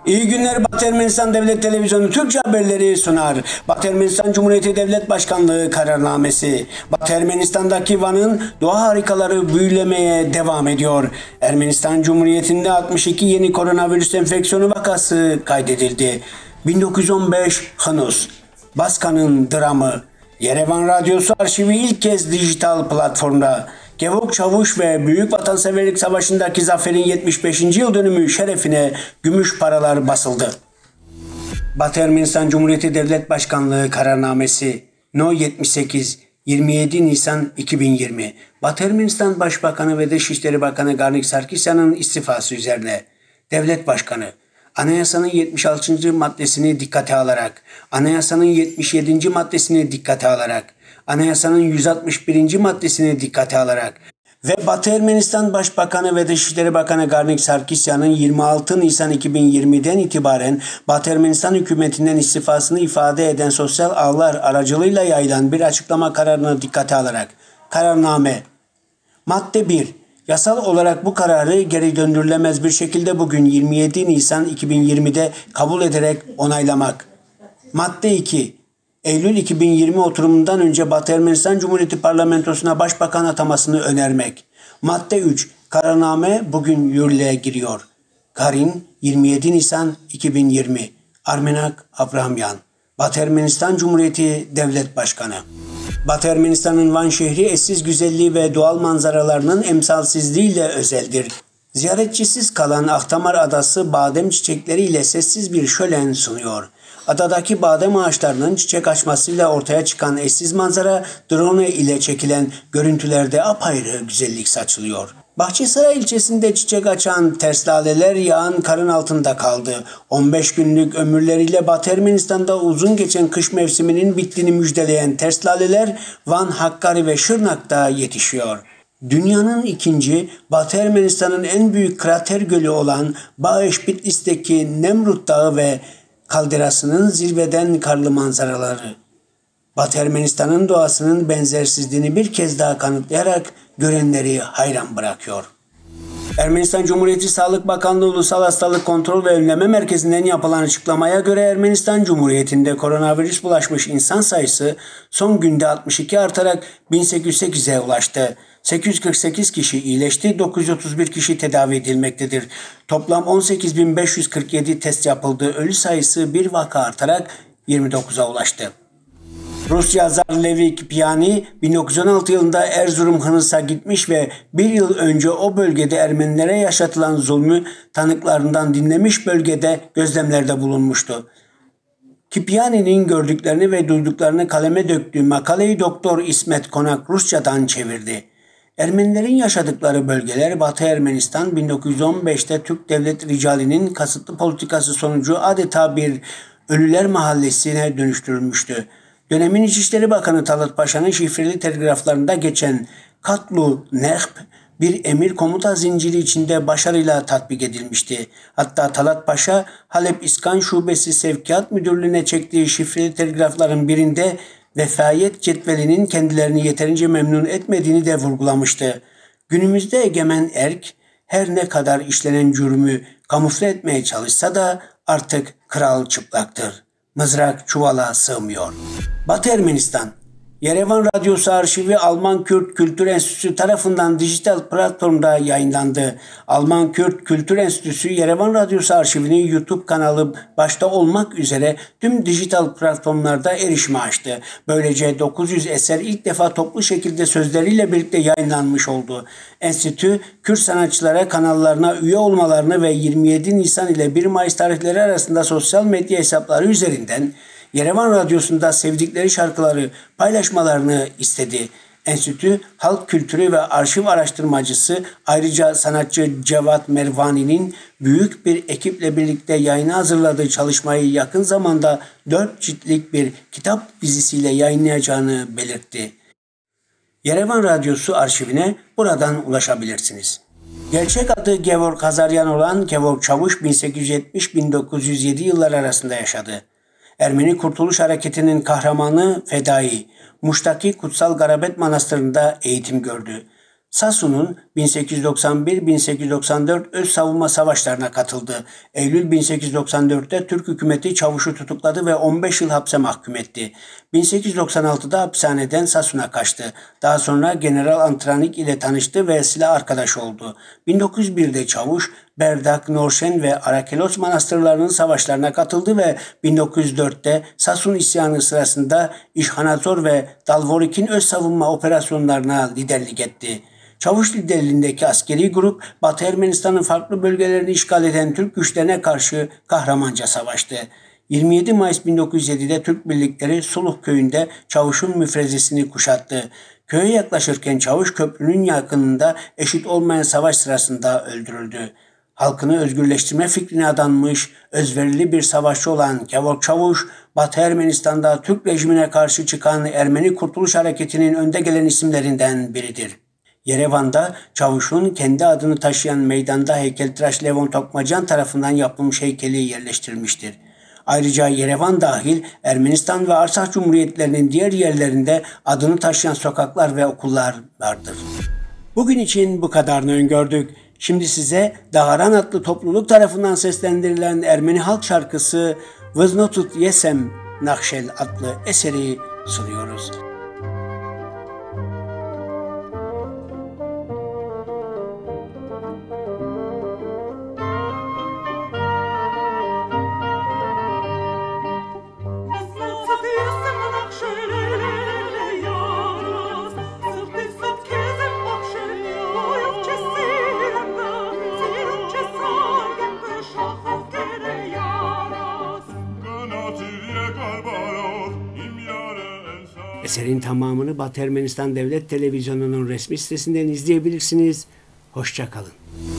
İyi günler. Batı Ermenistan Devlet Televizyonu Türkçe haberleri sunar. Batı Ermenistan Cumhuriyeti Devlet Başkanlığı kararnamesi. Batı Ermenistan'daki Van'ın doğa harikaları büyülemeye devam ediyor. Ermenistan Cumhuriyeti'nde 62 yeni koronavirüs enfeksiyonu vakası kaydedildi. 1915 Hanus. Baska'nın dramı. Yerevan Radyosu arşivi ilk kez dijital platformda. Gevok Çavuş ve Büyük Vatanseverlik Savaşı'ndaki zaferin 75. yıl dönümü şerefine gümüş paralar basıldı. Batı Ermenistan Cumhuriyeti Devlet Başkanlığı kararnamesi No 78 27 Nisan 2020 Batı Ermenistan Başbakanı ve Dışişleri Bakanı Garnik Sarkisyan'ın istifası üzerine Devlet Başkanı Anayasanın 76. maddesini dikkate alarak, Anayasanın 77. maddesini dikkate alarak, Anayasanın 161. maddesini dikkate alarak ve Batı Ermenistan Başbakanı ve Dışişleri Bakanı Garnik Sarkisyan'ın 26 Nisan 2020'den itibaren Batı Ermenistan hükümetinden istifasını ifade eden sosyal ağlar aracılığıyla yayılan bir açıklama kararını dikkate alarak kararname madde 1 yasal olarak bu kararı geri döndürülemez bir şekilde bugün 27 Nisan 2020'de kabul ederek onaylamak. Madde 2 Eylül 2020 oturumundan önce Batı Ermenistan Cumhuriyeti Parlamentosu'na başbakan atamasını önermek. Madde 3. Kararname bugün yürürlüğe giriyor. Karin 27 Nisan 2020 Armenak Avramyan Batı Ermenistan Cumhuriyeti Devlet Başkanı. Batı Ermenistan'ın Van şehri eşsiz güzelliği ve doğal manzaralarının emsalsizliğiyle özeldir. Ziyaretçisiz kalan Ahtamar Adası badem çiçekleriyle sessiz bir şölen sunuyor. Adadaki badem ağaçlarının çiçek açmasıyla ortaya çıkan eşsiz manzara drone ile çekilen görüntülerde apayrı güzellik saçılıyor. Bahçesaray ilçesinde çiçek açan terslaleler yağan karın altında kaldı. 15 günlük ömürleriyle Batı Ermenistan'da uzun geçen kış mevsiminin bittiğini müjdeleyen terslaleler Van, Hakkari ve Şırnak'ta yetişiyor. Dünyanın ikinci, Batı Ermenistan'ın en büyük krater gölü olan Bağış Bitlis'teki Nemrut Dağı ve kalderasının zirveden karlı manzaraları. Batı Ermenistan'ın doğasının benzersizliğini bir kez daha kanıtlayarak görenleri hayran bırakıyor. Ermenistan Cumhuriyeti Sağlık Bakanlığı Ulusal Hastalık Kontrol ve Önleme Merkezi'nden yapılan açıklamaya göre Ermenistan Cumhuriyeti'nde koronavirüs bulaşmış insan sayısı son günde 62 artarak 1808'e ulaştı. 848 kişi iyileşti, 931 kişi tedavi edilmektedir. Toplam 18.547 test yapıldı. Ölü sayısı bir vaka artarak 29'a ulaştı. Rus yazar Levi Kipiani 1916 yılında Erzurum Hınıs'a gitmiş ve bir yıl önce o bölgede Ermenilere yaşatılan zulmü tanıklarından dinlemiş, bölgede gözlemlerde bulunmuştu. Kipiani'nin gördüklerini ve duyduklarını kaleme döktüğü makaleyi Doktor İsmet Konak Rusçadan çevirdi. Ermenilerin yaşadıkları bölgeler Batı Ermenistan 1915'te Türk Devlet Ricali'nin kasıtlı politikası sonucu adeta bir ölüler mahallesine dönüştürülmüştü. Dönemin İçişleri Bakanı Talat Paşa'nın şifreli telgraflarında geçen Katlu Nehb bir emir komuta zinciri içinde başarıyla tatbik edilmişti. Hatta Talat Paşa Halep İskan Şubesi Sevkiyat Müdürlüğü'ne çektiği şifreli telgrafların birinde vefayet cetvelinin kendilerini yeterince memnun etmediğini de vurgulamıştı. Günümüzde egemen erk her ne kadar işlenen cürmü kamufle etmeye çalışsa da artık kral çıplaktır. Mızrak çuvala sığmıyor. Batı Ermenistan Yerevan Radyosu arşivi Alman Kürt Kültür Enstitüsü tarafından dijital platformda yayınlandı. Alman Kürt Kültür Enstitüsü Yerevan Radyosu arşivini YouTube kanalı başta olmak üzere tüm dijital platformlarda erişime açtı. Böylece 900 eser ilk defa toplu şekilde sözleriyle birlikte yayınlanmış oldu. Enstitü, Kürt sanatçılara kanallarına üye olmalarını ve 27 Nisan ile 1 Mayıs tarihleri arasında sosyal medya hesapları üzerinden Yerevan Radyosu'nda sevdikleri şarkıları paylaşmalarını istedi. Enstitü, halk kültürü ve arşiv araştırmacısı ayrıca sanatçı Cevat Mervani'nin büyük bir ekiple birlikte yayına hazırladığı çalışmayı yakın zamanda 4 ciltlik bir kitap dizisiyle yayınlayacağını belirtti. Yerevan Radyosu arşivine buradan ulaşabilirsiniz. Gerçek adı Gevor Kazaryan olan Gevok Çavuş 1870-1907 yılları arasında yaşadı. Ermeni Kurtuluş Hareketi'nin kahramanı fedai, Muş'taki Kutsal Garabet Manastırı'nda eğitim gördü. Sasun'un 1891-1894 öz savunma savaşlarına katıldı. Eylül 1894'te Türk hükümeti Çavuş'u tutukladı ve 15 yıl hapse mahkum etti. 1896'da hapishaneden Sasun'a kaçtı. Daha sonra General Antranik ile tanıştı ve silah arkadaşı oldu. 1901'de Çavuş, Berdak, Norşen ve Arakelos manastırlarının savaşlarına katıldı ve 1904'te Sasun isyanı sırasında İşhanazor ve Dalvorik'in öz savunma operasyonlarına liderlik etti. Çavuş liderliğindeki askeri grup Batı Ermenistan'ın farklı bölgelerini işgal eden Türk güçlerine karşı kahramanca savaştı. 27 Mayıs 1907'de Türk birlikleri Suluh köyünde Çavuş'un müfrezesini kuşattı. Köye yaklaşırken Çavuş köprünün yakınında eşit olmayan savaş sırasında öldürüldü. Halkını özgürleştirme fikrine adanmış, özverili bir savaşçı olan Kevork Çavuş, Batı Ermenistan'da Türk rejimine karşı çıkan Ermeni Kurtuluş Hareketi'nin önde gelen isimlerinden biridir. Yerevan'da Çavuş'un kendi adını taşıyan meydanda heykeltıraş Levon Tokmacan tarafından yapılmış heykeli yerleştirilmiştir. Ayrıca Yerevan dahil Ermenistan ve Arsak Cumhuriyetlerinin diğer yerlerinde adını taşıyan sokaklar ve okullar vardır. Bugün için bu kadarını öngördük. Şimdi size Dağaran adlı topluluk tarafından seslendirilen Ermeni halk şarkısı Vıznotut Yesem Nakşel adlı eseri sunuyoruz. Eserin tamamını Batı Ermenistan Devlet Televizyonu'nun resmi sitesinden izleyebilirsiniz. Hoşça kalın.